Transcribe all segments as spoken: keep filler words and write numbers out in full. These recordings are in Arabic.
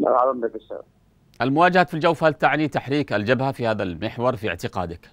الله أعلم بك السبب. المواجهة في الجوف هل تعني تحريك الجبهة في هذا المحور في اعتقادك؟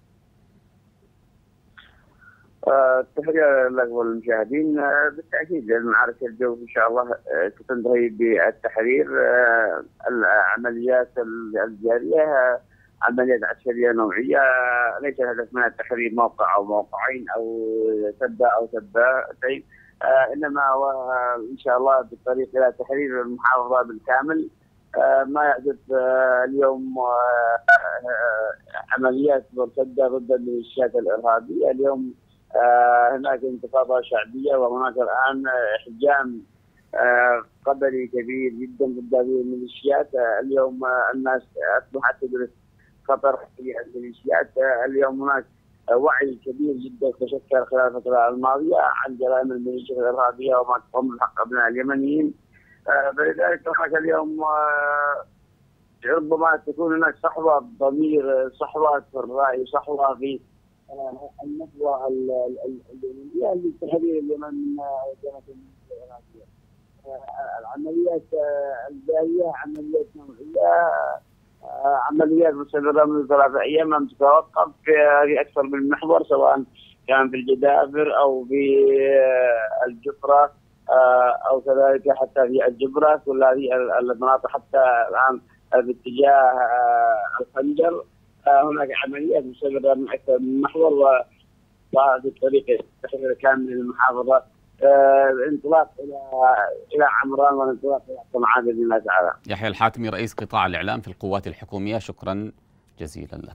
آه، تحية لك والمشاهدين. آه، بالتأكيد المعركة الجوف إن شاء الله آه، ستنتهي بالتحرير. آه، العمليات الجارية آه، عمليات عسكرية نوعية. آه، ليس الهدف منها تحرير موقع أو موقعين أو سدة أو سدتين. آه، إنما هو آه، إن شاء الله بالطريق إلى تحرير المحافظة بالكامل. آه، ما يحدث آه، اليوم آه، آه، عمليات مرتدة ضد الميليشيات الإرهابية. اليوم آه، هناك انتفاضة شعبية، وهناك الآن آه، إحجام آه، قبلي كبير جدا ضد هذه الميليشيات. آه، اليوم آه، الناس أصبحت تدرك خطر هذه الميليشيات. آه، اليوم هناك آه، وعي كبير جدا تشكل خلال الفترة الماضية عن جرائم الميليشيات الإرهابية وما تقوم بحق أبناء اليمنيين. آه، فلذلك هناك اليوم آه، ربما تكون هناك صحوة ضمير، صحوة في الرأي، صحوة في آه، النخوة ال- ال- ال- اليمنية لتحرير اليمن من آه، جبهة الميليشيا الإرهابية. آه، العمليات آه، الجارية عمليات نوعية، آه، عمليات مستمرة منذ ثلاثة أيام لم تتوقف في في أكثر من محور، سواء كان في الجدافر أو في آه، الجفرة آه، أو كذلك حتى في الجبرة. كل هذه ال- المناطق حتى الآن باتجاه آه، الخنجر. آه، هناك عمليات مستمرة من أكثر من محور، وهذه الطريق تحرير كامل المحافظة. آه، الانطلاق إلى إلى عمران والانطلاق إلى صنعاء بإذن الله تعالى. يحيى الحاتمي رئيس قطاع الإعلام في القوات الحكومية، شكرا جزيلا لك.